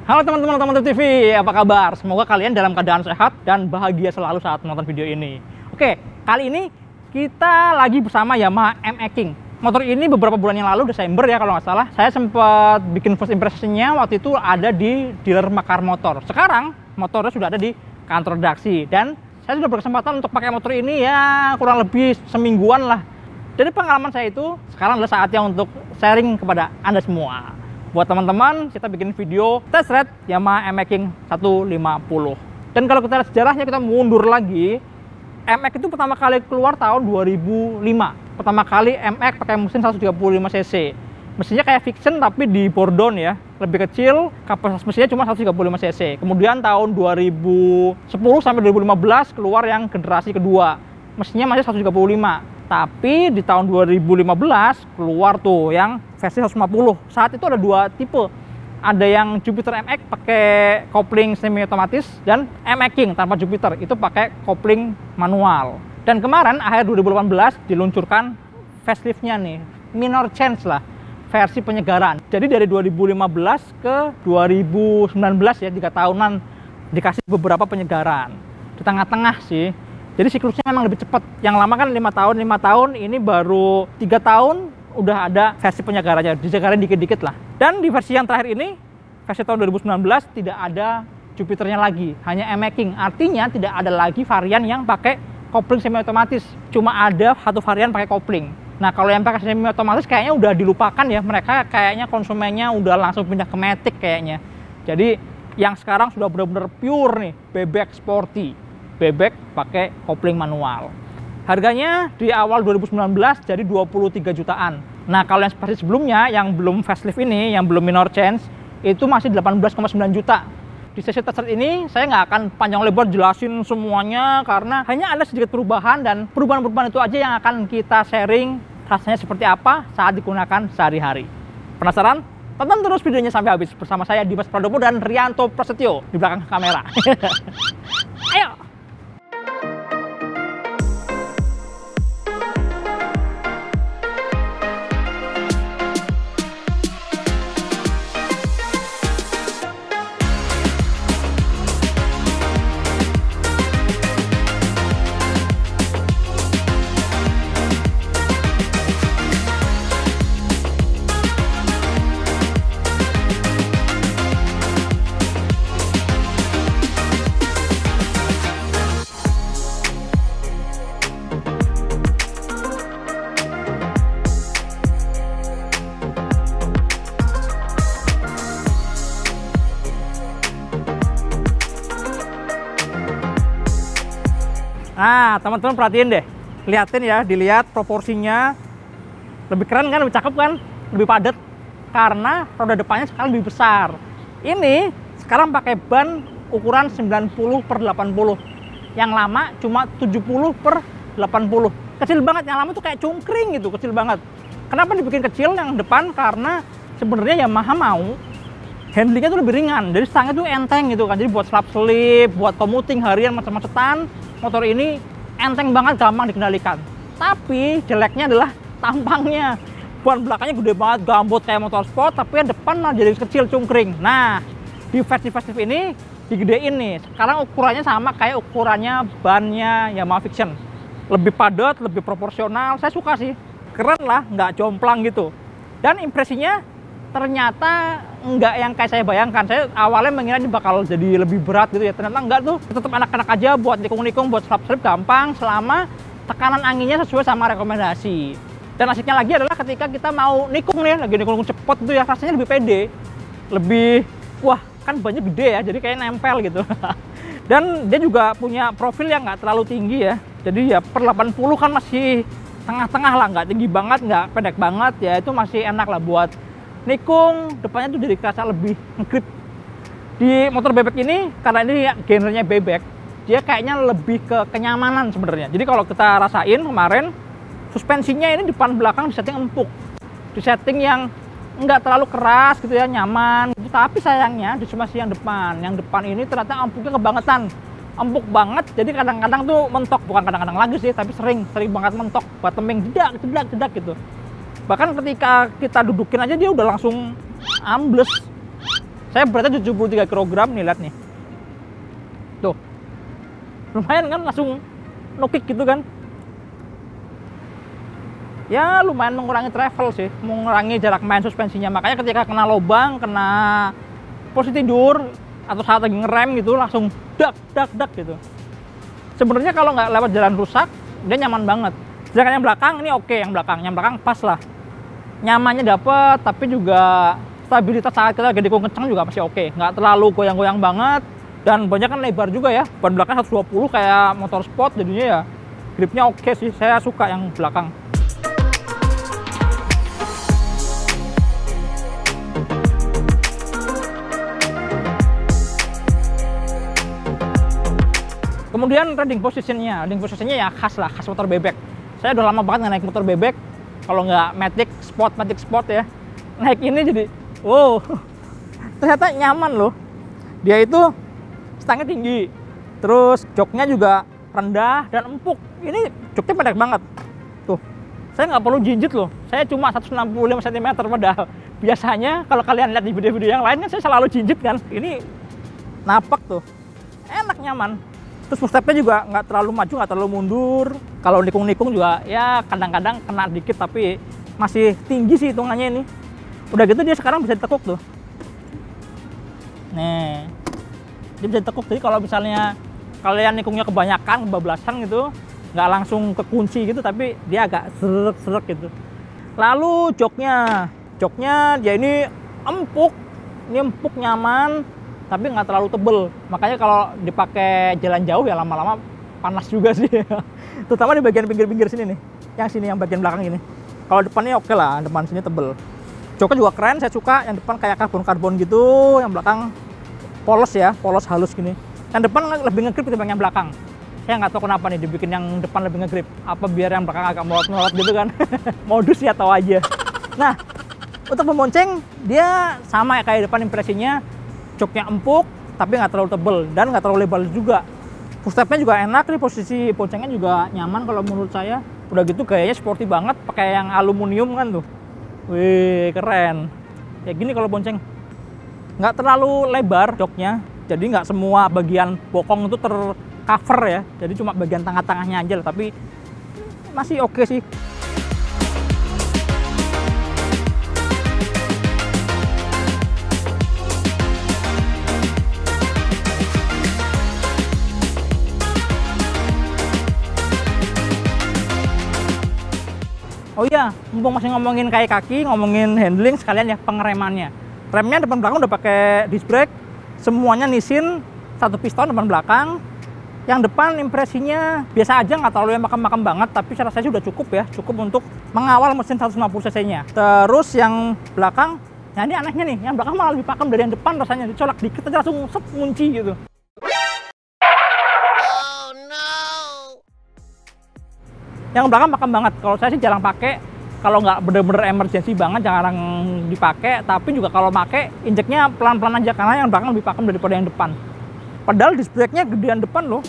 Halo teman-teman Otomotif TV, apa kabar? Semoga kalian dalam keadaan sehat dan bahagia selalu saat menonton video ini. Oke, kali ini kita lagi bersama Yamaha ME King. Motor ini beberapa bulan yang lalu, Desember ya kalau nggak salah, saya sempat bikin first impression-nya waktu itu ada di dealer Makar Motor. Sekarang motornya sudah ada di kantor redaksi dan saya sudah berkesempatan untuk pakai motor ini ya kurang lebih semingguan lah. Jadi pengalaman saya itu sekarang adalah saatnya untuk sharing kepada Anda semua. Buat teman-teman, kita bikin video test ride Yamaha ME King 150. Dan kalau kita lihat sejarahnya, kita mundur lagi. ME itu pertama kali keluar tahun 2005. Pertama kali ME pakai mesin 135 cc. Mesinnya kayak Fiction tapi di Bordon ya. Lebih kecil, kapasitas mesinnya cuma 135 cc. Kemudian tahun 2010 sampai 2015 keluar yang generasi kedua. Mesinnya masih 135. Tapi di tahun 2015 keluar tuh yang versi 150. Saat itu ada dua tipe. Ada yang Jupiter MX pakai kopling semi otomatis dan ME King tanpa Jupiter itu pakai kopling manual. Dan kemarin akhir 2018 diluncurkan facelift-nya nih, minor change lah, versi penyegaran. Jadi dari 2015 ke 2019 ya 3 tahunan dikasih beberapa penyegaran. Di tengah-tengah sih. Jadi siklusnya memang lebih cepat. Yang lama kan 5 tahun, ini baru 3 tahun udah ada versi penyegarannya, disegarin dikit-dikit lah. Dan di versi yang terakhir ini, versi tahun 2019 tidak ada Jupiternya lagi, hanya ME King. Artinya tidak ada lagi varian yang pakai kopling semi otomatis. Cuma ada satu varian pakai kopling. Nah kalau yang pakai semi otomatis kayaknya udah dilupakan ya, mereka kayaknya konsumennya udah langsung pindah ke Matic kayaknya. Jadi yang sekarang sudah benar-benar pure nih, bebek sporty. Bebek pakai kopling manual. Harganya di awal 2019 jadi 23 jutaan. Nah kalau yang seperti sebelumnya yang belum facelift ini, yang belum minor change, itu masih 18,9 juta. Di sesi test ini saya nggak akan panjang lebar jelasin semuanya karena hanya ada sedikit perubahan dan perubahan-perubahan itu aja yang akan kita sharing rasanya seperti apa saat digunakan sehari-hari. Penasaran? Tonton terus videonya sampai habis bersama saya Dimas Pradopo dan Rianto Prasetyo di belakang kamera. Ayo! Nah, teman-teman perhatiin deh, liatin ya, dilihat proporsinya lebih keren kan, lebih cakep kan, lebih padat karena roda depannya sekarang lebih besar. Ini sekarang pakai ban ukuran 90/80, yang lama cuma 70/80, kecil banget. Yang lama tuh kayak cungkring gitu, kecil banget. Kenapa dibikin kecil yang depan? Karena sebenarnya Yamaha mau handlingnya tuh lebih ringan, jadi stangnya tuh enteng gitu kan, jadi buat slap slip, buat commuting harian macet-macetan, motor ini enteng banget, gampang dikendalikan. Tapi jeleknya adalah tampangnya. Ban belakangnya gede banget, gambut kayak motor sport, tapi yang depan malah jadi kecil cungkring. Nah, di versi ini digedein nih. Sekarang ukurannya sama kayak ukurannya bannya Yamaha Fiction. Lebih padat, lebih proporsional. Saya suka sih. Keren lah, nggak jomplang gitu. Dan impresinya ternyata enggak yang kayak saya bayangkan. Saya awalnya mengira ini bakal jadi lebih berat gitu ya. Ternyata enggak tuh. Tetap anak-anak aja buat nikung-nikung, buat slap-slip gampang selama tekanan anginnya sesuai sama rekomendasi. Dan asiknya lagi adalah ketika kita mau nikung nih, lagi nikung cepet gitu ya, rasanya lebih pede. Lebih, wah kan bannya gede ya, jadi kayak nempel gitu. Dan dia juga punya profil yang nggak terlalu tinggi ya. Jadi ya per 80 kan masih tengah-tengah lah, nggak tinggi banget, nggak pendek banget ya. Itu masih enak lah buat nikung, depannya tuh jadi kerasa lebih ngegrip. Di motor bebek ini, karena ini genrenya bebek, dia kayaknya lebih ke kenyamanan sebenarnya. Jadi kalau kita rasain kemarin, suspensinya ini depan belakang disetting empuk. Disetting yang nggak terlalu keras gitu ya, nyaman gitu. Tapi sayangnya di suspensi yang depan ini ternyata empuknya kebangetan. Empuk banget, jadi kadang-kadang tuh mentok. Bukan kadang-kadang lagi sih, tapi sering banget mentok. Bottoming jedak gitu. Bahkan ketika kita dudukin aja dia udah langsung ambles. Saya beratnya 73 kg nih, lihat nih. Tuh. Lumayan kan, langsung no kick gitu kan. Ya lumayan mengurangi travel sih, mengurangi jarak main suspensinya. Makanya ketika kena lubang, kena posisi tidur, atau saat lagi ngerem gitu, langsung dak gitu. Sebenarnya kalau nggak lewat jalan rusak, dia nyaman banget. Sedangkan yang belakang ini oke, yang belakang pas lah. Nyamannya dapet, tapi juga stabilitas saat kita lagi dikung kencang juga masih oke. Nggak terlalu goyang-goyang banget, dan banyak kan lebar juga ya. Ban belakang 120 kayak motor sport, jadinya ya gripnya oke sih. Saya suka yang belakang. Kemudian riding positionnya ya khas motor bebek. Saya udah lama banget nggak naik motor bebek, kalau nggak Matic Sport ya. Naik ini jadi, wow, ternyata nyaman loh. Dia itu stangnya tinggi, terus joknya juga rendah dan empuk. Ini joknya pendek banget. Tuh, saya nggak perlu jinjit loh. Saya cuma 165 cm padahal. Biasanya kalau kalian lihat di video-video yang lain kan saya selalu jinjit kan. Ini napak tuh, enak, nyaman. Terus footstepnya juga nggak terlalu maju, nggak terlalu mundur. Kalau nikung-nikung juga ya kadang-kadang kena dikit, tapi masih tinggi sih hitungannya ini. Udah gitu dia sekarang bisa ditekuk tuh. Nih, dia bisa ditekuk. Jadi kalau misalnya kalian nikungnya kebanyakan, kebablasan gitu, nggak langsung kekunci gitu, tapi dia agak seret-seret gitu. Lalu joknya dia ini empuk, nyaman, tapi nggak terlalu tebel. Makanya kalau dipakai jalan jauh ya lama-lama panas juga sih. Terutama di bagian pinggir-pinggir sini nih. Yang sini, yang bagian belakang ini. Kalau depannya oke lah, depan sini tebel. Joknya juga keren, saya suka. Yang depan kayak karbon-karbon gitu, yang belakang polos ya, polos halus gini. Yang depan lebih ngegrip ketimbang yang belakang. Saya nggak tahu kenapa nih dibikin yang depan lebih ngegrip. Apa biar yang belakang agak melorot-melorot gitu kan. Modus ya, tahu aja. Nah, untuk memonceng dia sama kayak depan, impresinya joknya empuk, tapi nggak terlalu tebel dan nggak terlalu lebar juga. Footstepnya juga enak nih, posisi boncengnya juga nyaman kalau menurut saya. Udah gitu gayanya sporty banget, pakai yang aluminium kan tuh. Wih, keren. Kayak gini kalau bonceng. Nggak terlalu lebar joknya, jadi nggak semua bagian bokong itu tercover ya. Jadi cuma bagian tengah-tengahnya aja, tapi masih oke sih. Oh iya, mumpung masih ngomongin kaki, ngomongin handling, sekalian ya pengeremannya. Remnya depan belakang udah pakai disc brake, semuanya Nissin, satu piston depan belakang. Yang depan impresinya biasa aja, nggak terlalu yang makam-makam banget, tapi saya rasa udah cukup ya, cukup untuk mengawal mesin 150 cc-nya. Terus yang belakang, nah ini anehnya nih, yang belakang malah lebih pakem dari yang depan rasanya, dicolak dikit aja langsung set kunci gitu. Yang belakang pakem banget. Kalau saya sih jarang pakai. Kalau nggak bener-bener emergency banget, jarang dipakai. Tapi juga kalau pakai, injeknya pelan-pelan aja karena yang belakang lebih pakem daripada yang depan. Padahal disc brake-nya gedean depan loh.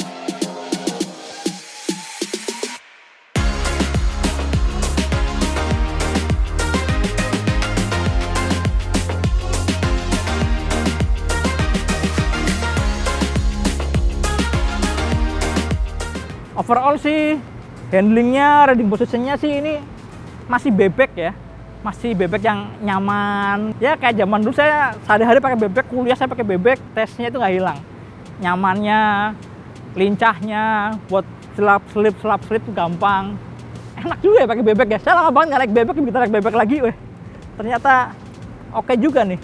Overall sih handlingnya, riding positionnya sih ini masih bebek ya, masih bebek yang nyaman. Ya kayak zaman dulu saya sehari-hari pakai bebek, kuliah saya pakai bebek, tesnya itu nggak hilang. Nyamannya, lincahnya, buat selap-selip itu gampang. Enak juga ya pakai bebek ya. Saya lama banget nggak naik bebek, kita naik bebek lagi, weh. Ternyata oke juga nih.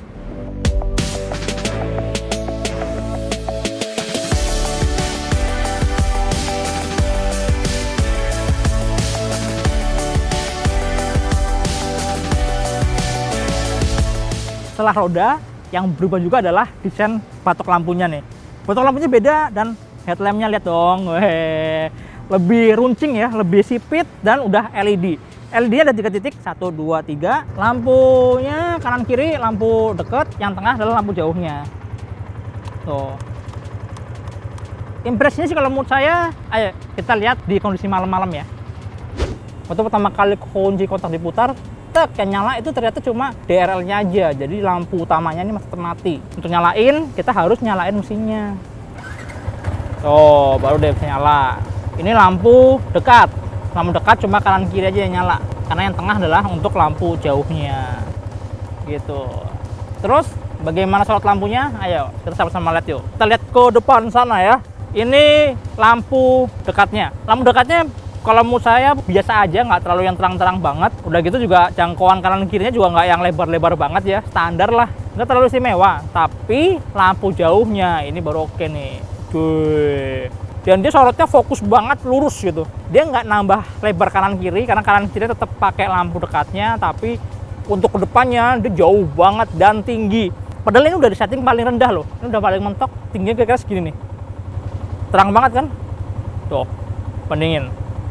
Setelah roda, yang berubah juga adalah desain batok lampunya nih. Batok lampunya beda dan headlampnya lihat dong, lebih runcing ya, lebih sipit dan udah LED. LED-nya ada 3 titik, 1, 2, 3. Lampunya kanan kiri, lampu deket, yang tengah adalah lampu jauhnya. Tuh. Impresinya sih kalau menurut saya, ayo kita lihat di kondisi malam-malam ya. Waktu pertama kali kunci kontak diputar, tek yang nyala itu ternyata cuma DRL-nya aja, jadi lampu utamanya ini masih mati. Untuk nyalain kita harus nyalain mesinnya. Tuh baru dia bisa nyala. Ini lampu dekat cuma kanan kiri aja yang nyala, karena yang tengah adalah untuk lampu jauhnya gitu. Terus bagaimana sorot lampunya? Ayo kita sama-sama lihat yuk. Kita lihat ke depan sana ya. Ini lampu dekatnya. Lampu dekatnya kalau menurut saya biasa aja, nggak terlalu yang terang-terang banget. Udah gitu juga jangkauan kanan kirinya juga nggak yang lebar-lebar banget ya, standar lah, nggak terlalu istimewa. Tapi lampu jauhnya ini baru oke nih. Cuy. Dan dia sorotnya fokus banget, lurus gitu. Dia nggak nambah lebar kanan kiri, karena kanan kiri tetap pakai lampu dekatnya, tapi untuk kedepannya dia jauh banget dan tinggi. Padahal ini udah di setting paling rendah loh. Ini udah paling mentok, tingginya kira-kira segini nih. Terang banget kan? Tuh, bandingin.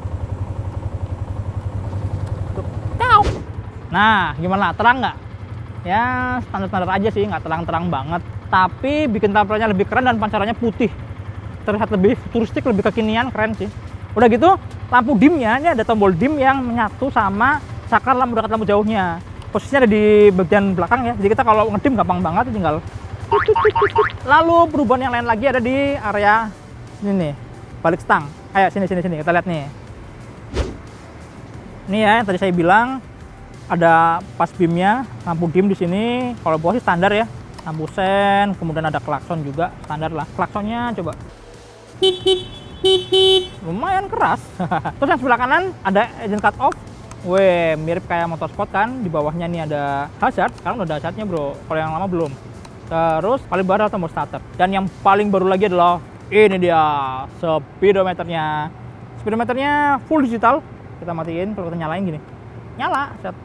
Nah, gimana? Terang nggak? Ya, standar-standar aja sih, nggak terang-terang banget. Tapi bikin tampilannya lebih keren dan pancarannya putih. Terlihat lebih futuristik, lebih kekinian, keren sih. Udah gitu, lampu dimnya, ini ada tombol dim yang menyatu sama saklar lampu dekat lampu jauhnya. Posisinya ada di bagian belakang ya, jadi kita kalau ngedim gampang banget, tinggal. Lalu perubahan yang lain lagi ada di area ini nih, balik stang. Ayo, sini, kita lihat nih. Ini ya, yang tadi saya bilang, ada pas beamnya, lampu dim di sini. Kalau bawah sih standar ya, lampu sen, kemudian ada klakson juga standar lah. Klaksonnya coba, lumayan keras. Terus yang sebelah kanan ada engine cut off. Weh, mirip kayak motorsport kan. Di bawahnya nih ada hazard. Sekarang udah ada hazardnya bro, kalau yang lama belum. Terus paling baru tombol starter. Dan yang paling baru lagi adalah ini dia, speedometernya. Speedometernya full digital. Kita matiin, kalau kita nyalain gini, nyala, set.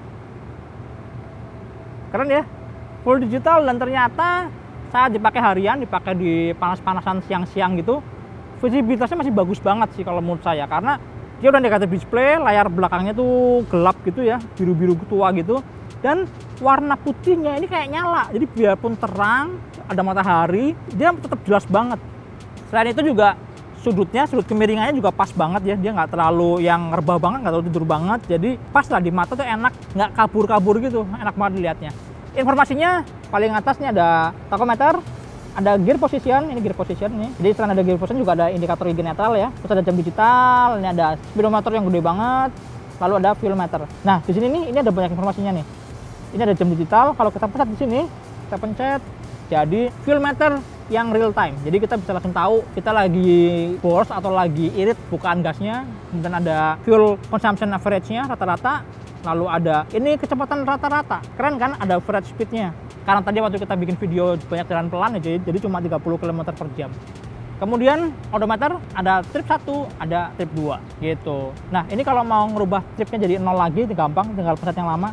Keren ya, full digital. Dan ternyata saat dipakai harian, dipakai di panas-panasan siang-siang gitu, visibilitasnya masih bagus banget sih kalau menurut saya, karena dia udah negatif display, layar belakangnya tuh gelap gitu ya, biru-biru tua gitu, dan warna putihnya ini kayak nyala, jadi biarpun terang, ada matahari, dia tetap jelas banget. Selain itu juga sudut kemiringannya juga pas banget ya, dia nggak terlalu yang rebah banget, nggak terlalu tidur banget, jadi pas lah di mata tuh enak, nggak kabur-kabur gitu, enak banget dilihatnya. Informasinya paling atas nih ada tachometer, ada gear position, ini gear position nih. Jadi selain ada gear position juga ada indikator gigi netral ya. Terus ada jam digital, ini ada speedometer yang gede banget, lalu ada fuel meter. Nah di sini nih, ini ada banyak informasinya nih. Ini ada jam digital, kalau kita pencet di sini, kita pencet, jadi fuel meter yang real time. Jadi kita bisa langsung tahu kita lagi boros atau lagi irit bukaan gasnya. Kemudian ada fuel consumption average-nya rata-rata. Lalu ada ini kecepatan rata-rata. Keren kan? Ada average speed-nya. Karena tadi waktu kita bikin video banyak jalan pelan ya, jadi cuma 30 km per jam. Kemudian odometer ada trip 1, ada trip 2 gitu. Nah, ini kalau mau ngerubah tripnya jadi 0 lagi, itu gampang, tinggal pencet yang lama.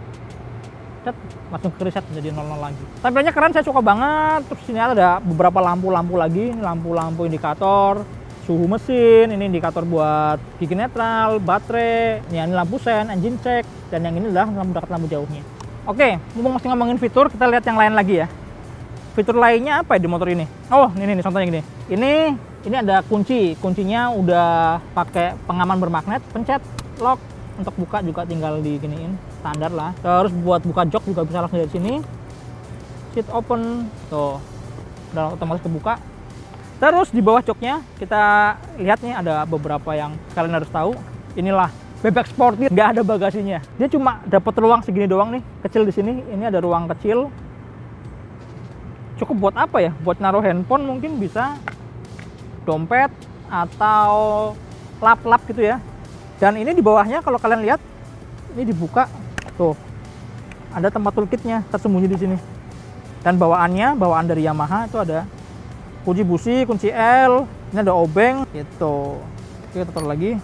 Langsung ke reset jadi 00 lagi. Tampilannya keren, saya suka banget. Terus sini ada beberapa lampu-lampu lagi, lampu-lampu indikator suhu mesin, ini indikator buat gigi netral, baterai, ini lampu sen, engine check, dan yang ini adalah lampu dekat lampu jauhnya. Oke, mumpung masih ngomongin fitur, kita lihat yang lain lagi ya. Fitur lainnya apa ya di motor ini? Oh, ini contohnya gini. Ini ada kuncinya udah pakai pengaman bermagnet, pencet lock, untuk buka juga tinggal diginiin, standar lah. Terus buat buka jok juga bisa langsung dari sini. Seat open, tuh, udah otomatis kebuka. Terus di bawah joknya kita lihat nih ada beberapa yang kalian harus tahu. Inilah bebek sporty, nggak ada bagasinya. Dia cuma dapat ruang segini doang nih, kecil di sini. Ini ada ruang kecil. Cukup buat apa ya? Buat naruh handphone mungkin bisa, dompet atau lap-lap gitu ya. Dan ini di bawahnya kalau kalian lihat, ini dibuka, tuh ada tempat toolkitnya tersembunyi di sini. Dan bawaan dari Yamaha itu ada kunci busi, kunci L, ini ada obeng gitu. Oke, kita taruh lagi.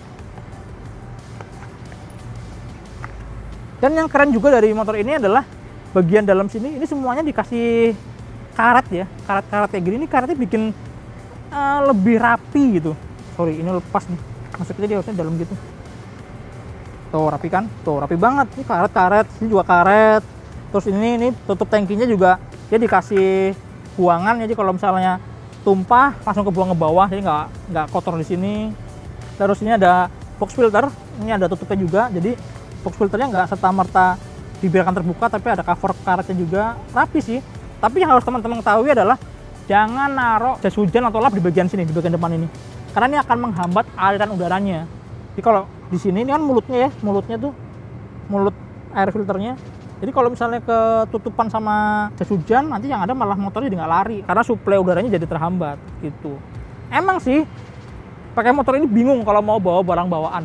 Dan yang keren juga dari motor ini adalah bagian dalam sini, ini semuanya dikasih karet ya, karet-karet kayak gini. Ini karetnya bikin lebih rapi gitu. Sorry, ini lepas nih, masuknya dia harusnya dalam gitu. Tuh rapi kan, tuh rapi banget. Ini karet-karet, ini juga karet. Terus ini tutup tangkinya juga dia dikasih buangan, jadi kalau misalnya tumpah langsung kebuang ke bawah, jadi nggak kotor di sini. Terus ini ada box filter, ini ada tutupnya juga, jadi box filternya nggak serta-merta dibiarkan terbuka, tapi ada cover karetnya juga, rapi sih. Tapi yang harus teman-teman ketahui adalah jangan naruh jas hujan atau lap di bagian sini, di bagian depan ini, karena ini akan menghambat aliran udaranya. Jadi kalau di sini ini kan mulutnya ya, mulutnya tuh mulut air filternya. Jadi kalau misalnya ketutupan sama jas hujan, nanti yang ada malah motornya jadi nggak lari karena suplai udaranya jadi terhambat gitu. Emang sih pakai motor ini bingung kalau mau bawa barang bawaan.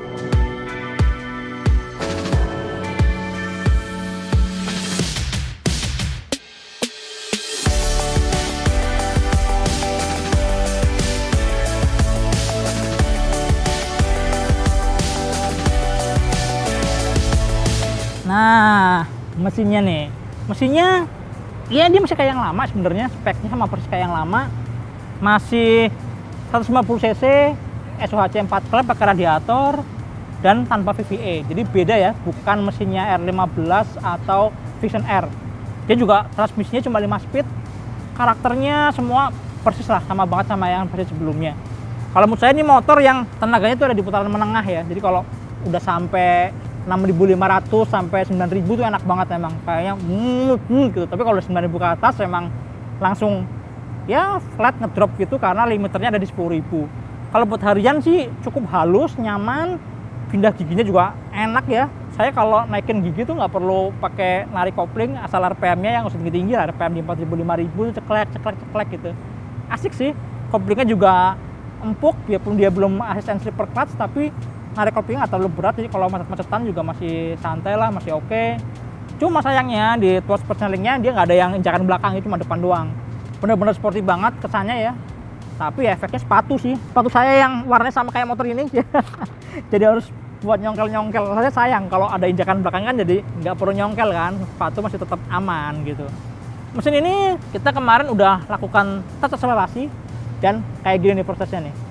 Nah, mesinnya nih. Mesinnya ya dia masih kayak yang lama sebenarnya, speknya sama persis kayak yang lama. Masih 150 cc, SOHC 4 klep pakai radiator dan tanpa VVA. Jadi beda ya, bukan mesinnya R15 atau Vision R. Dia juga transmisinya cuma 5 speed. Karakternya semua persis lah, sama banget sama yang versi sebelumnya. Kalau menurut saya ini motor yang tenaganya itu ada di putaran menengah ya. Jadi kalau udah sampai 6.500 sampai 9.000 tuh enak banget emang, kayaknya gitu. Tapi kalau 9.000 ke atas emang langsung ya flat ngedrop gitu karena limiternya ada di 10.000. Kalau buat harian sih cukup halus, nyaman, pindah giginya juga enak ya. Saya kalau naikin gigi tuh nggak perlu pakai narik kopling, asal RPM-nya yang usah tinggi-tinggi lah, RPM di 4.000 5.000 ceklek gitu. Asik sih, koplingnya juga empuk, biarpun dia belum asisten slipper clutch, tapi narik koplingnya nggak terlalu berat, jadi kalau macet-macetan juga masih santai lah, masih oke. Cuma sayangnya di tuas persnelingnya dia nggak ada yang injakan belakang, itu cuma depan doang. Bener-bener sporty banget kesannya ya, tapi efeknya sepatu sih. Sepatu saya yang warnanya sama kayak motor ini jadi harus buat nyongkel-nyongkel. Saya sayang kalau ada injakan belakang kan, jadi nggak perlu nyongkel kan, sepatu masih tetap aman gitu. Mesin ini kita kemarin udah lakukan tes akselerasi dan kayak gini nih prosesnya nih.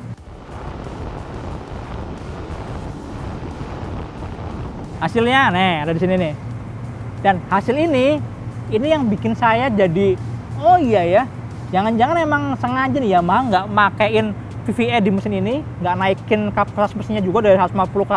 Hasilnya nih ada di sini nih. Dan hasil ini yang bikin saya jadi oh iya ya, jangan-jangan emang sengaja nih Yamaha nggak makein VVA di mesin ini, nggak naikin kapasitas mesinnya juga dari 150 ke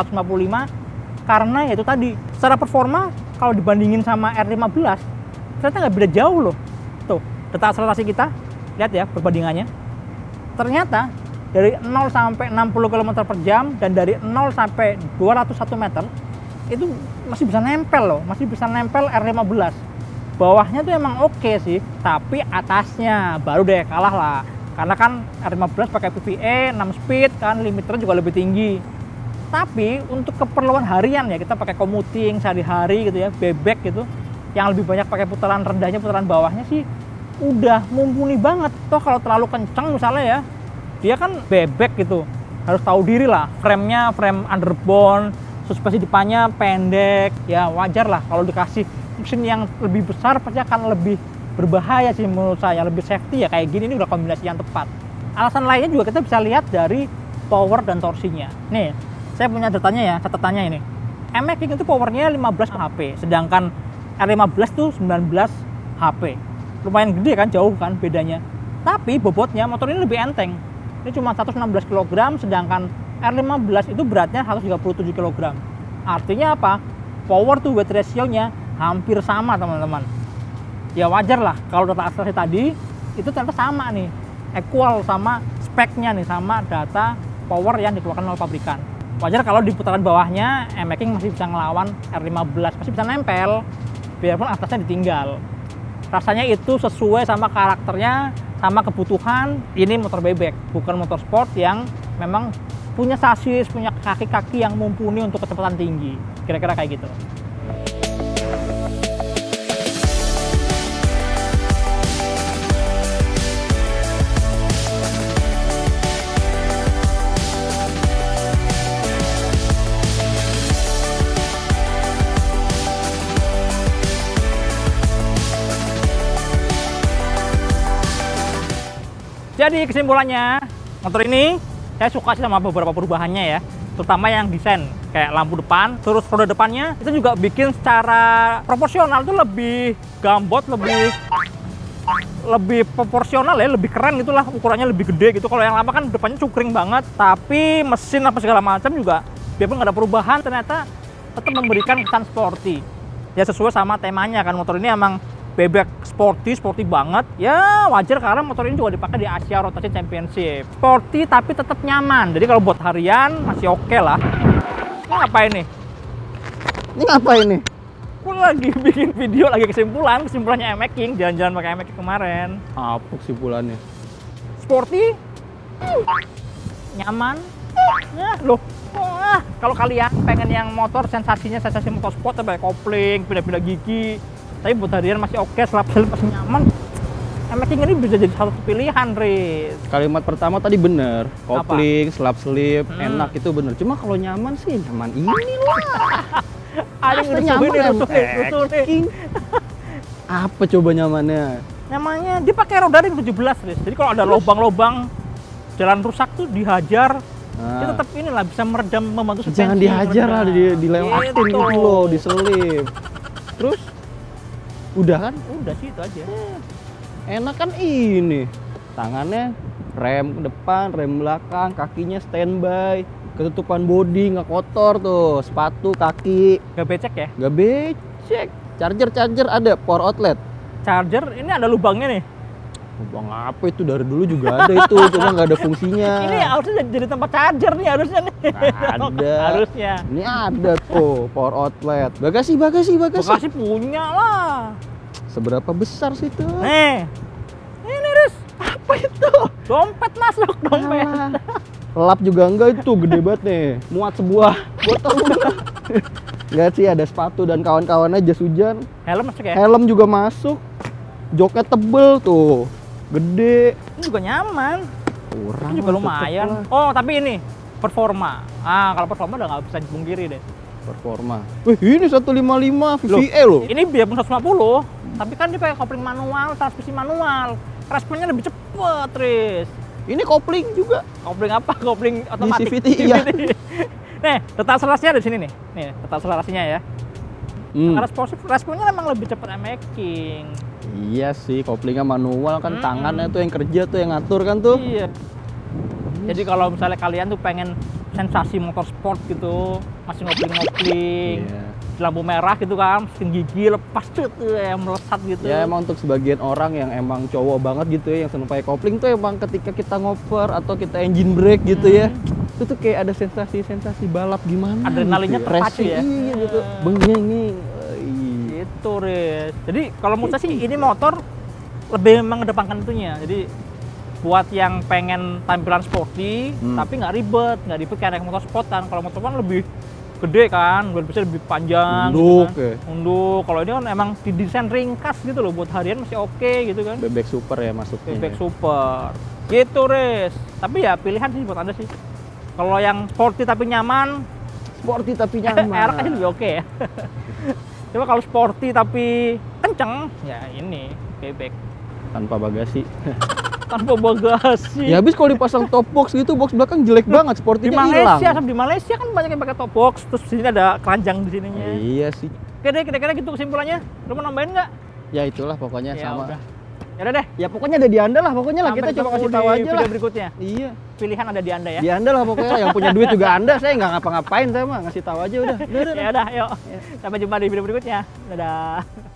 155, karena ya itu tadi, secara performa kalau dibandingin sama R15 ternyata nggak beda jauh loh. Tuh data akselerasi kita, lihat ya perbandingannya. Ternyata dari 0 sampai 60 km per jam dan dari 0 sampai 201 meter itu masih bisa nempel loh, masih bisa nempel R15. Bawahnya tuh emang oke sih, tapi atasnya baru deh kalah lah. Karena kan R15 pakai VVA 6 speed kan, limiternya juga lebih tinggi. Tapi untuk keperluan harian ya, kita pakai commuting sehari-hari gitu ya, bebek gitu, yang lebih banyak pakai putaran rendahnya, putaran bawahnya sih udah mumpuni banget. Toh kalau terlalu kencang misalnya ya, dia kan bebek gitu, harus tahu diri lah. Frame-nya frame underbone, suspensi depannya pendek, ya wajar lah kalau dikasih mesin yang lebih besar pasti akan lebih berbahaya sih menurut saya, lebih safety ya kayak gini, ini udah kombinasi yang tepat. Alasan lainnya juga kita bisa lihat dari power dan torsinya. Nih, saya punya datanya ya, catatannya ini. MX itu powernya 15 HP, sedangkan R15 tuh 19 HP. Lumayan gede kan, jauh kan bedanya. Tapi bobotnya motor ini lebih enteng. Ini cuma 116 kg, sedangkan R15 itu beratnya 137 kg. Artinya apa? Power to weight ratio-nya hampir sama teman-teman. Ya wajar lah kalau data akselerasi tadi itu ternyata sama nih, equal sama speknya nih, sama data power yang dikeluarkan oleh pabrikan. Wajar kalau di putaran bawahnya MX masih bisa ngelawan R15, masih bisa nempel biarpun atasnya ditinggal. Rasanya itu sesuai sama karakternya, sama kebutuhan. Ini motor bebek, bukan motor sport yang memang punya sasis, punya kaki-kaki yang mumpuni untuk kecepatan tinggi. Kira-kira kayak gitu. Jadi kesimpulannya, motor ini saya suka sih sama beberapa perubahannya ya, terutama yang desain kayak lampu depan, terus roda depannya itu juga bikin secara proporsional tuh lebih gambot, lebih proporsional ya, lebih keren gitulah, ukurannya lebih gede gitu. Kalau yang lama kan depannya cukring banget, tapi mesin apa segala macam juga biarpun nggak ada perubahan ternyata tetap memberikan kesan sporty. Ya sesuai sama temanya kan, motor ini emang bebek sporty banget. Ya wajar karena motor ini juga dipakai di Asia Rotasi Championship. Sporty tapi tetap nyaman. Jadi kalau buat harian masih oke lah. Ini ngapain nih? Ini ngapain nih? Aku lagi bikin video lagi kesimpulannya M-Making, jalan-jalan pakai M-Making kemarin. Apa kesimpulannya? Sporty, nyaman. Ya, loh. Kalau kalian pengen yang motor sensasi motorsport sampai kopling, pindah-pindah gigi, tapi buat harian masih oke, selap-selip masih nyaman. M-Making ini bisa jadi satu pilihan, Riz. Kalimat pertama tadi bener, kopling, selap-selip, enak itu bener. Cuma kalau nyaman sih, nyaman ini lah. Ada nyaman M-Making. Apa coba nyamannya? Namanya dia pakai roda ring 17, Riz. Jadi kalau ada lubang-lubang jalan rusak tuh dihajar, dia tetap inilah bisa meredam, membantu suspensi. Jangan dihajar lah, dilewatin gitu loh, diselip. Terus udah kan? Udah sih itu aja. Enak kan ini. Tangannya rem depan, rem belakang, kakinya standby, ketutupan bodi nggak kotor tuh, sepatu, kaki. Gak becek ya? Nggak becek. Charger ada, power outlet. Charger ini ada lubangnya nih. Lubang apa itu? Dari dulu juga ada itu, cuma nggak ada fungsinya. Ini harusnya jadi tempat charger nih harusnya nih. Ada. Harusnya. Ini ada tuh, power outlet. Bagasi. Bekasi punya lah. Seberapa besar sih tuh? Nih. Ini, Riz. Apa itu? Dompet masuk, dompet. Alah. Lap juga enggak itu, gede banget nih. Muat sebuah botol. Lihat sih ada sepatu dan kawan-kawannya, jas hujan. Helm masuk ya? Helm juga masuk. Joknya tebel tuh. Gede. Ini juga nyaman. Kurang Ini juga lah, lumayan. tetep lah. Oh, tapi ini performa. Kalau performa udah nggak bisa dipungkiri deh. Performa. Wih, ini 155 VVE loh. Ini biarpun 150, tapi kan dia pakai kopling manual, transmisi manual. Responnya lebih cepet, Riz. Ini kopling juga. Kopling apa? Kopling otomatis. CVT, iya. Nih, data akselerasinya di sini nih. Nih, data akselerasinya ya. Responnya memang lebih cepat M-Making. Iya sih, koplingnya manual kan, tangannya tuh yang kerja tuh, yang ngatur kan tuh. Iya. Jadi kalau misalnya kalian tuh pengen sensasi motorsport gitu, masih ngopling-ngopling, lampu merah gitu kan, mesin gigi lepas tuh yang melesat gitu. Ya emang untuk sebagian orang yang emang cowok banget gitu ya, yang seneng pakai kopling tuh emang ketika kita ngoper atau kita engine brake gitu ya, itu tuh kayak ada sensasi balap gimana. Adrenalinnya gitu. terpacu ya. Iya gitu, bengeng. Gitu, Riz. Jadi kalau menurut saya sih ini motor lebih mengedepankan itunya. Jadi buat yang pengen tampilan sporty tapi nggak ribet kayak motorsport kan. Kalau motor kan lebih gede kan, bisa lebih panjang, unduk, gitu kan. Unduk. Kalau ini kan emang didesain ringkas gitu loh, buat harian masih oke gitu kan. Bebek super ya masuknya. Bebek super. Gitu, Riz. Tapi ya pilihan sih buat Anda sih. Kalau yang sporty tapi nyaman, erak aja lebih oke ya. Coba kalau sporty tapi kenceng, ya ini bebek. Tanpa bagasi. Tanpa bagasi. Ya habis kalau dipasang top box gitu, box belakang jelek banget, sportinya hilang. Di Malaysia kan banyak yang pakai top box, terus di sini ada keranjang di sininya. Iya sih. Oke deh, kira-kira gitu kesimpulannya. Lu mau nambahin nggak? Ya itulah pokoknya Ya sama. udah. Ya udah deh. Ya pokoknya ada di Anda lah, pokoknya lah kita coba kasih tahu aja video lah. berikutnya. Iya. Pilihan ada di Anda ya. Di Anda lah pokoknya, yang punya duit juga Anda, saya nggak ngapa-ngapain, saya mah ngasih tahu aja udah. Ya udah, yuk. Sampai jumpa di video berikutnya. Dadah.